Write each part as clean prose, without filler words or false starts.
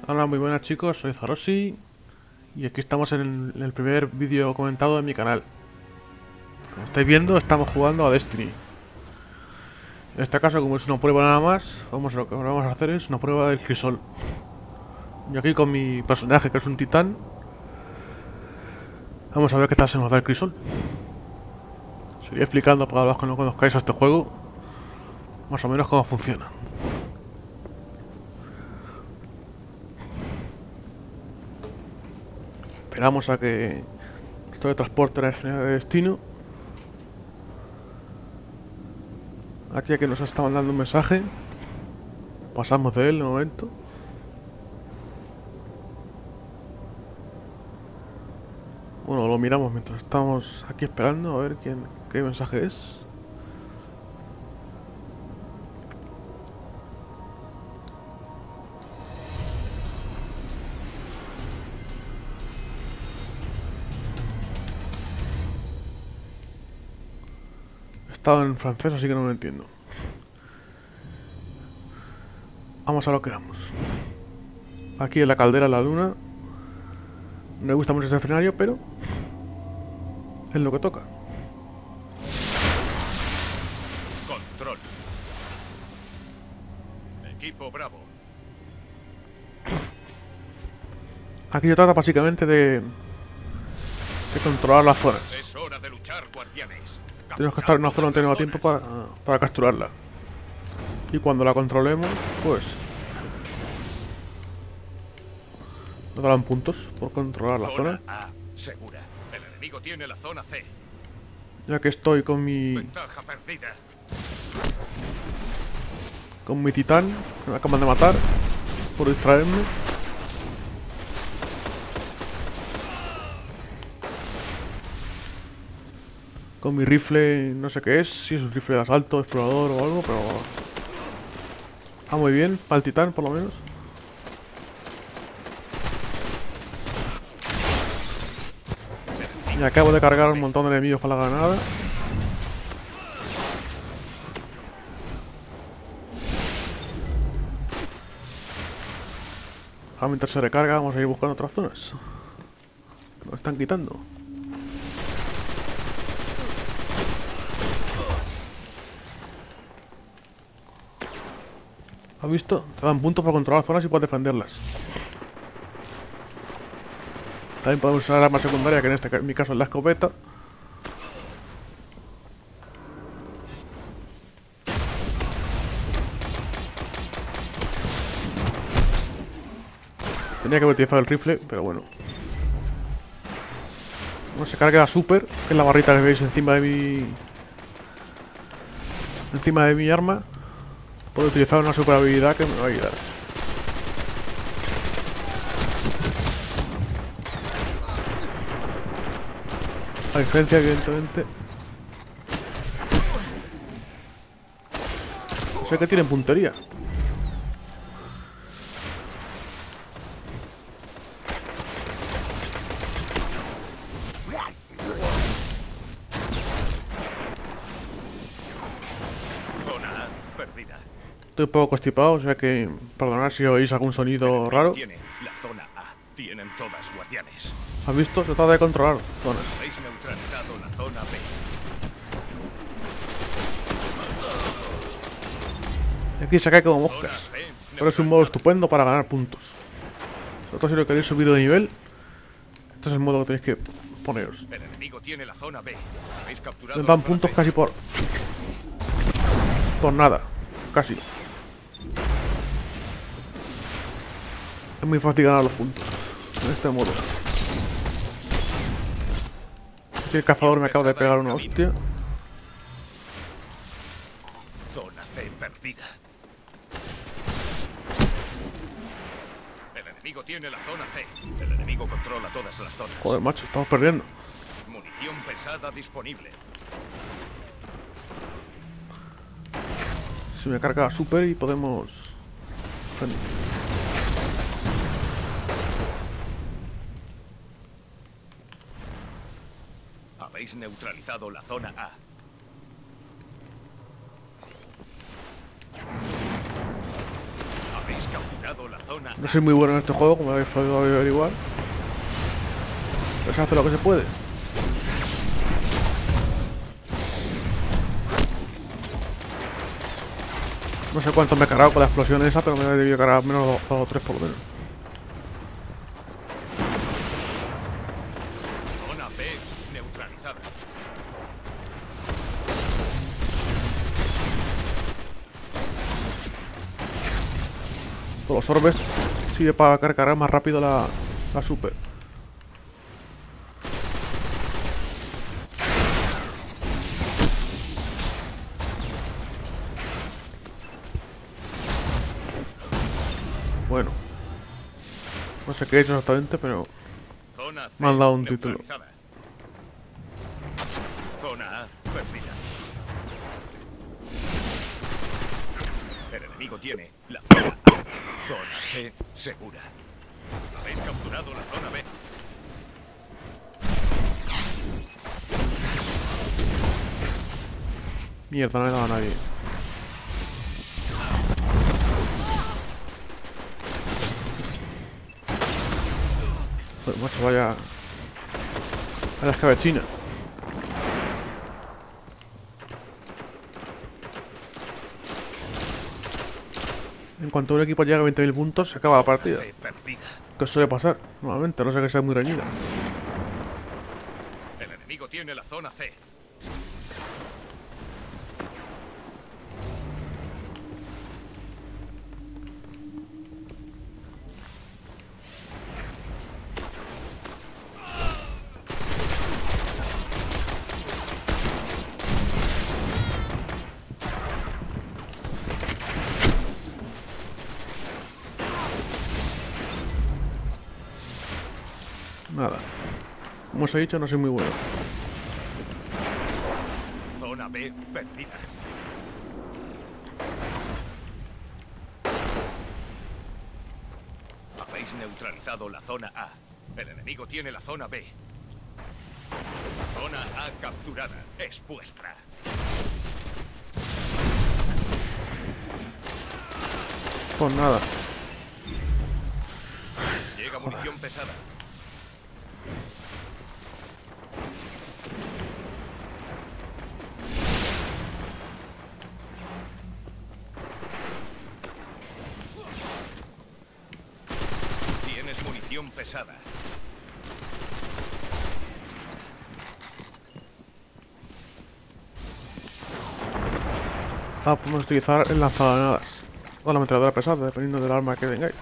Hola, muy buenas chicos, soy Zarosi y aquí estamos en el primer vídeo comentado de mi canal. Como estáis viendo, estamos jugando a Destiny. En este caso, como es una prueba nada más, lo que vamos a hacer es una prueba del crisol. Y aquí con mi personaje, que es un titán, vamos a ver qué tal se nos da el crisol. Sería explicando para los que no conozcáis a este juego, más o menos cómo funciona. Esperamos a que esto de transporte a la escenario de destino. Aquí a que nos está mandando un mensaje. Pasamos de él de momento. Bueno, lo miramos mientras estamos aquí esperando a ver qué mensaje es. Estaba en francés, así que no lo entiendo. Vamos a lo que vamos. Aquí en la caldera de la luna. No me gusta mucho este escenario, pero es lo que toca. Control. Equipo Bravo. Aquí se trata básicamente de controlar las zonas. Es hora de luchar, guardianes. Tenemos que estar en una zona donde tenga tiempo para capturarla. Y cuando la controlemos, pues nos darán puntos por controlar la zona. A, segura. El enemigo tiene la zona C. Ya que estoy con Ventaja perdida. mi titán, que me acaban de matar por distraerme. Con mi rifle, no sé qué es, si es un rifle de asalto, explorador o algo, pero va muy bien, para el titán por lo menos. Y acabo de cargar un montón de enemigos con la granada. Ahora mientras se recarga vamos a ir buscando otras zonas que nos están quitando. ¿Has visto? Te dan puntos para controlar zonas y para defenderlas. También podemos usar arma secundaria, que en mi caso es la escopeta. Tenía que haber utilizado el rifle, pero bueno. No se carga la super, que es la barrita que veis encima de mi arma. Puedo utilizar una super habilidad que me va a ayudar. A diferencia, evidentemente. Sé que tienen puntería. Zona A perdida. Estoy un poco constipado, o sea que perdonad si oís algún sonido raro. Tiene la zona A. Tienen todas, guardianes. ¿Has visto? Se trata de controlar zonas. Habéis neutralizado la zona B. Y aquí se cae como Zona moscas. C. Pero es un modo estupendo para ganar puntos. Sobre todo si lo queréis subir de nivel. Este es el modo que tenéis que poneros. El enemigo tiene la zona B. Habéis capturado Les la dan zona puntos C. casi por nada. Casi. Es muy fácil ganar los puntos en este modo. Aquí el cazador me acaba de pegar una hostia. Zona C perdida. El enemigo tiene la zona C. El enemigo controla todas las zonas. Joder, macho, estamos perdiendo. Munición pesada disponible. Si me carga super y podemos... Habéis neutralizado la zona A. Habéis capturado capturado la zona. No soy muy bueno en este juego, como habéis podido averiguar. Pero se hace lo que se puede. No sé cuánto me he cargado con la explosión esa, pero me he debido cargar menos 2 o 3 por lo menos. Zona B neutralizada. Con los orbes sirve para cargar más rápido la super. Bueno, no sé qué he hecho exactamente, pero Zona C me han dado un título. neutralizada. Zona A perdida. El enemigo tiene la zona A. Zona C segura. Habéis capturado la zona B. Mierda, no me he dado a nadie. Pues macho, vaya a la escabechina. En cuanto un equipo llega a 20.000 puntos, se acaba la partida. C perdida. Que suele pasar, normalmente, no sé que sea muy reñida. El enemigo tiene la zona C. Nada. Como os he dicho, no soy muy bueno. Zona B perdida. Habéis neutralizado la zona A. El enemigo tiene la zona B. Zona A capturada. Es vuestra. Pues nada. Llega munición pesada. Tienes munición pesada. Ah, podemos utilizar el lanzagranadas o la ametralladora pesada, dependiendo del arma que tengáis.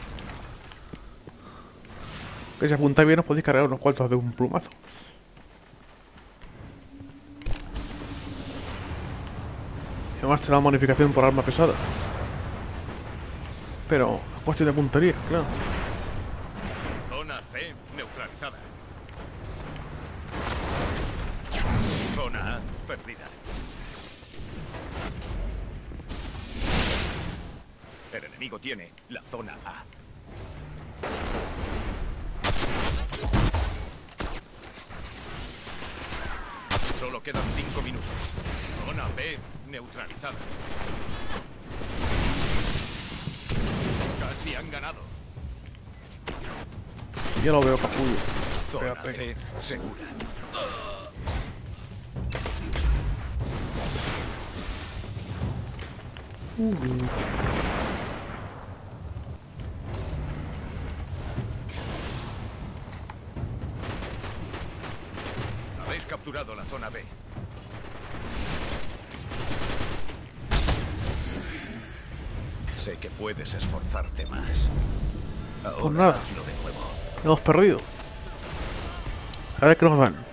Que si apuntáis bien os podéis cargar unos cuantos de un plumazo. Y además te da bonificación por arma pesada. Pero es cuestión de puntería, claro. Zona C neutralizada. Zona A perdida. El enemigo tiene la zona A. Solo quedan 5 minutos. Zona B neutralizada. Casi han ganado. Ya lo veo, capullo. Zona Espérate. C segura. Habéis capturado la zona B. Sé que puedes esforzarte más. Ahora Pues nada. hazlo de nuevo. Hemos perdido. A ver qué nos dan.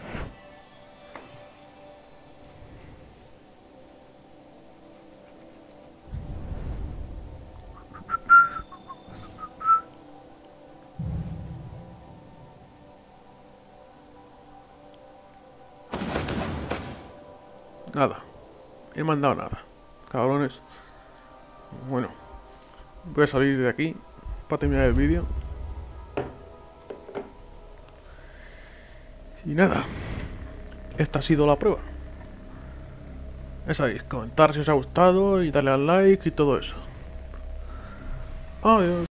Nada. He mandado nada. Cabrones. Bueno. Voy a salir de aquí para terminar el vídeo. Y nada. Esta ha sido la prueba. Ya sabéis, comentar si os ha gustado y darle al like y todo eso. Adiós.